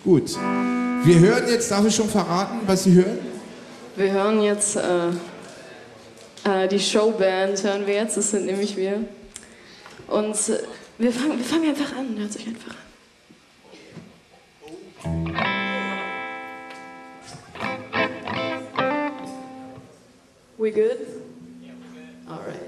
Gut. Wir hören jetzt, darf ich schon verraten, was Sie hören? Wir hören jetzt die Showband, hören wir jetzt, das sind nämlich wir. Und wir fangen einfach an, hört sich einfach an. We good? Yeah, we're good. All right.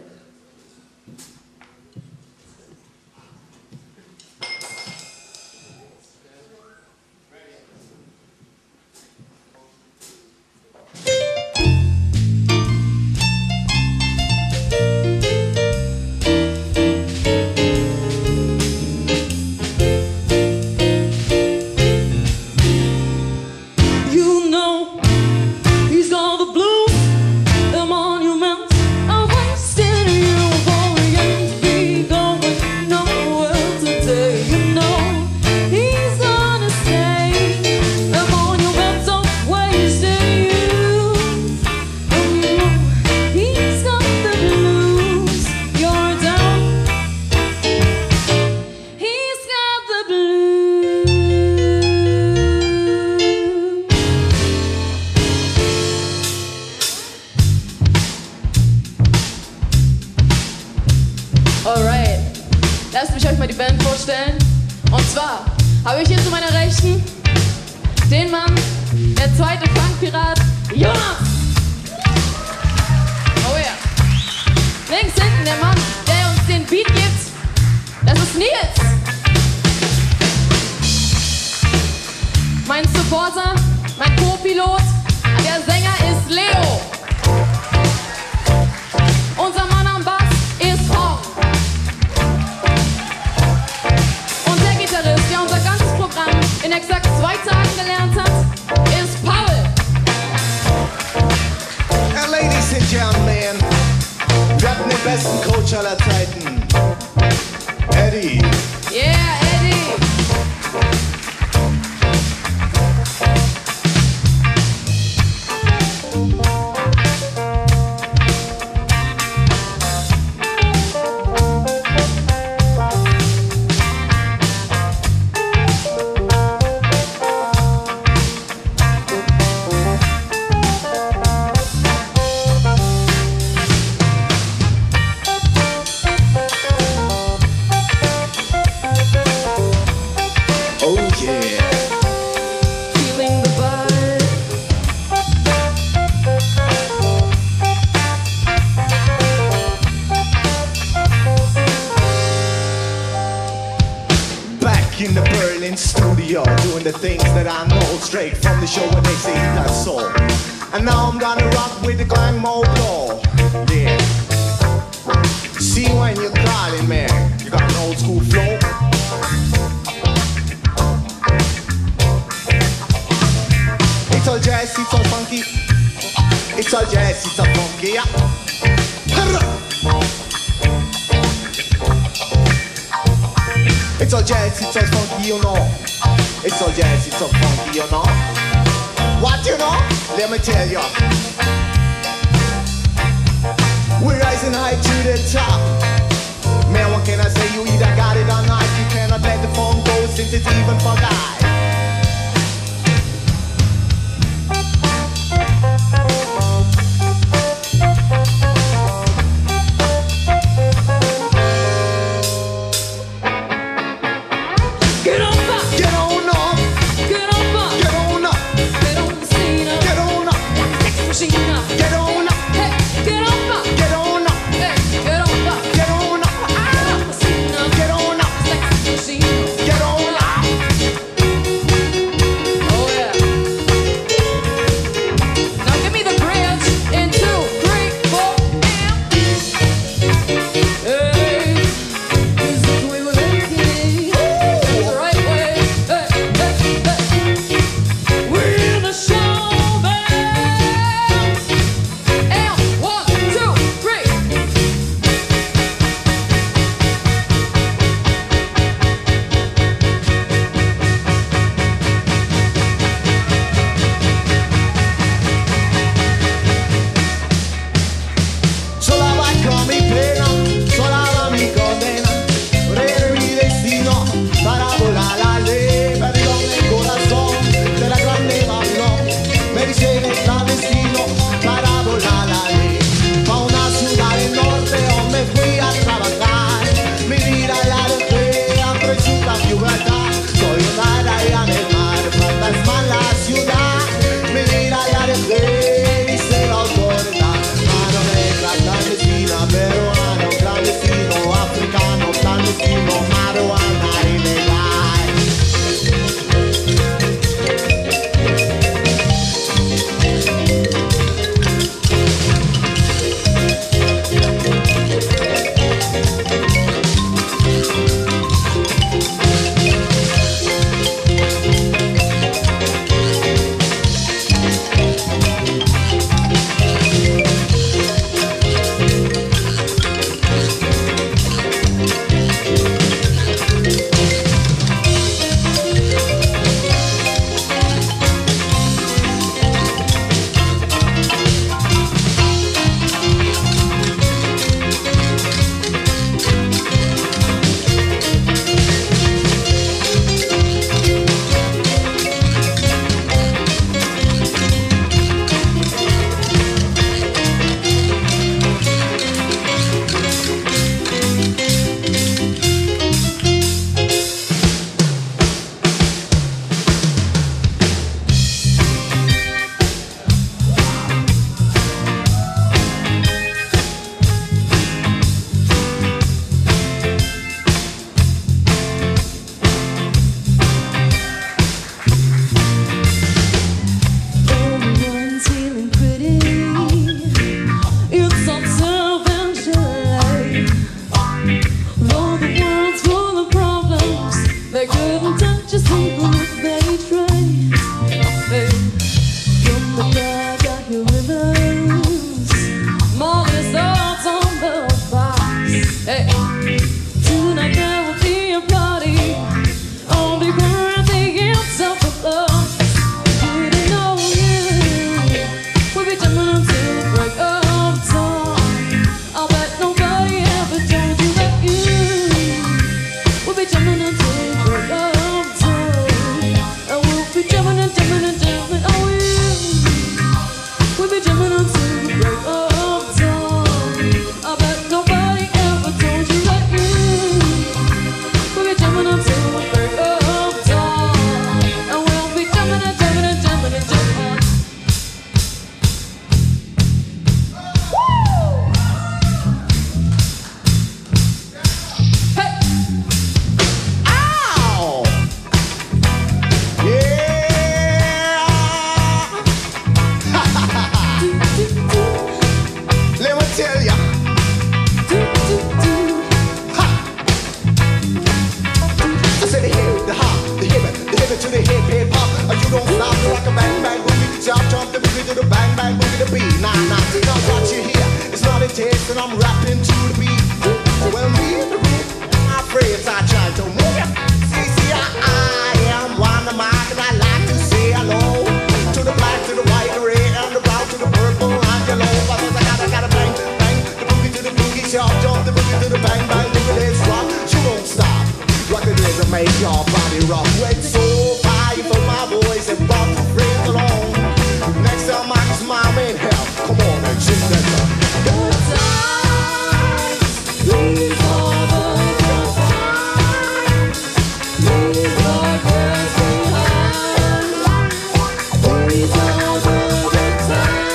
Alright, lasst mich euch mal die Band vorstellen. Und zwar habe ich hier zu meiner Rechten den Mann, der zweite Funkpirat, Jonas. Oh ja. Links hinten der Mann, der uns den Beat gibt, das ist Nils. Mein Supporter, mein Co-Pilot, der Sänger ist Leo. Unser Mann am Bass ist Hong. Und der Gitarrist, der unser ganzes Programm in exakt 2 Tagen gelernt hat, ist Paul. And ladies and gentlemen, wir hatten den besten Coach aller Zeiten, Eddie. Yeah, Eddie. In the Berlin studio, doing the things that I know straight from the show when they say that's so. And now I'm gonna rock with the Glang Mobile. Yeah. See when you're calling, man, you got an old school flow. It's all jazz, it's all funky. It's all jazz, it's all funky, yeah. It's all jazz, it's all funky, you know. It's all jazz, it's all funky, you know. What you know? Let me tell you. We're rising high to the top. Man, what can I say? You either got it or not. You cannot let the phone go since it's even forgot. just on the midday train. Hey, from the bag I hear rivers, Molly's thoughts on the box. Hey, tonight there will be a party on the ground, the ends of the love. Didn't know you would be jumping until the break of dawn. I'll bet nobody ever told you that you would be jumping until the break of dawn. I will be jumping and jumping and jumping. Oh, you will be jumping until the break of dawn. I bet nobody ever told you that you will be jumping until the break of dawn. I will be jumping and jumping and jumping and jumping. Ow! Yeah! Let me tell ya. I said the hip, the hop, the hip it to the hip hop. You don't stop the rock a bang bang boogie, the chop chop the boogie to the bang bang boogie the beat. Nah, now what you hear, it's not a taste and I'm rapping to the beat. Well, me and the beat, my friends, I try to move ya. See, I am one of mine and I like to say hello to the black, to the white, the red, and the brown, to the purple, and yellow. I gotta bang bang the boogie to the boogie, chop chop the boogie to the bang bang boogie. Let's rock, you don't stop. Rock the rhythm to make your body rock. Wait, so fire for my voice and brought the friends along. Next time I can smile in hell. Come on and sing that song. Good times, these are the good times. These are girls behind. These are the good times.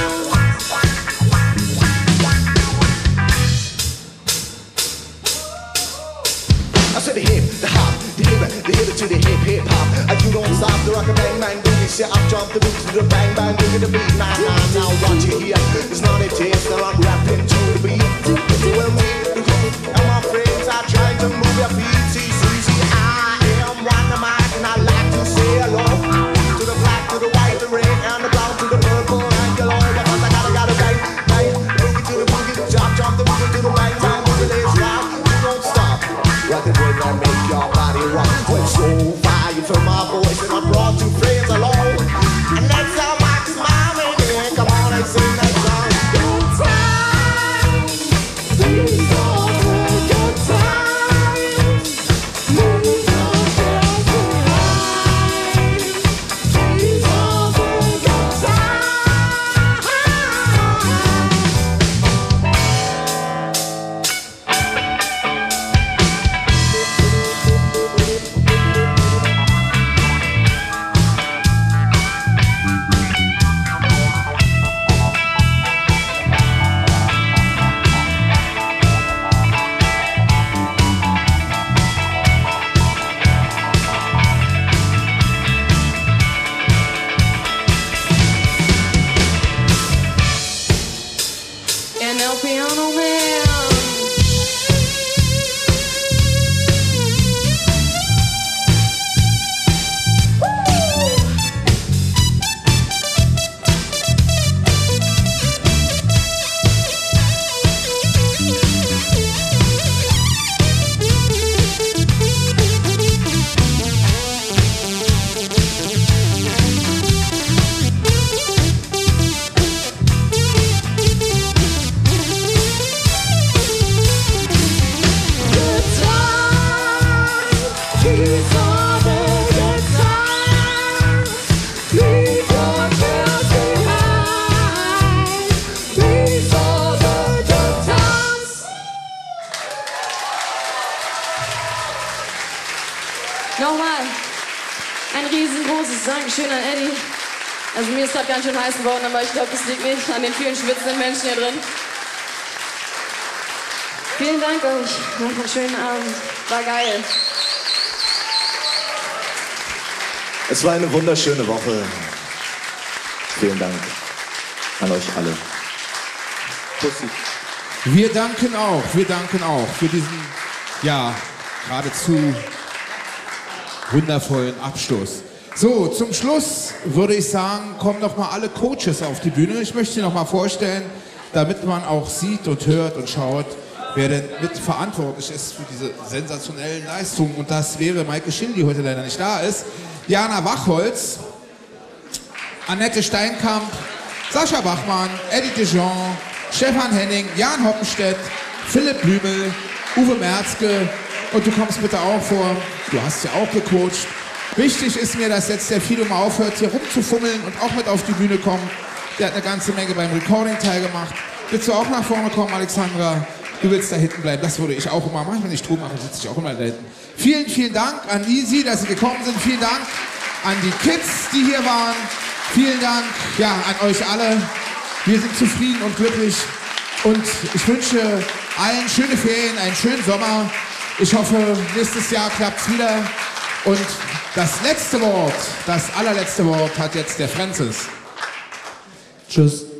I said the hip, the hop, the hip to the hip hop. You don't stop the rock a bang bang boogie. Say I jump the boogie to the bang bang boogie the beat. Nah, now what you hear? It's not a taste, now I'm rapping to the beat. Well, me and my friends are trying to move your feet. See, I am one of mine and I like to say hello to the black, to the white, the red, and the brown, to the purple, and yellow. Because I gotta bang bang boogie to the boogie, jump the boogie to the bang bang boogie. Let's rock, you don't stop. Rock the rhythm and make your body rock. When so fire for my voice and I brought two friends along. And next time I can smile in, come on and sing that song. Good times, these are the good times. These are girls behind. These are the good times. And El Piano Man. Good times, these are the good times. These are girls behind. These are the good times. Nochmal ein riesengroßes Dankeschön an Eddie. Also mir ist gerade ganz schön heiß geworden, aber ich glaube, das liegt nicht an den vielen schwitzenden Menschen hier drin. Vielen Dank euch. Noch einen schönen Abend. War geil. Es war eine wunderschöne Woche. Vielen Dank an euch alle. Pussy. Wir danken auch für diesen, ja, geradezu wundervollen Abschluss. So, zum Schluss würde ich sagen, kommen noch mal alle Coaches auf die Bühne. Ich möchte sie noch mal vorstellen, damit man auch sieht und hört und schaut, wer denn mitverantwortlich ist für diese sensationellen Leistungen. Und das wäre Maike Schill, die heute leider nicht da ist, Jana Wachholz, Annette Steinkamp, Sascha Bachmann, Eddie Dijon, Stefan Henning, Jan Hoppenstedt, Philipp Blümel, Uwe Merzke und du kommst bitte auch vor, du hast ja auch gecoacht. Wichtig ist mir, dass jetzt der Fido mal aufhört, hier rumzufummeln und auch mit auf die Bühne kommt. Der hat eine ganze Menge beim Recording teilgemacht. Willst du auch nach vorne kommen, Alexandra? Du willst da hinten bleiben, das würde ich auch immer machen. Wenn ich Strom mache, sitze ich auch immer da hinten. Vielen, vielen Dank an Sie, dass Sie gekommen sind. Vielen Dank an die Kids, die hier waren. Vielen Dank ja, an euch alle. Wir sind zufrieden und glücklich. Und ich wünsche allen schöne Ferien, einen schönen Sommer. Ich hoffe, nächstes Jahr klappt es wieder. Und das letzte Wort, das allerletzte Wort hat jetzt der Francis. Tschüss.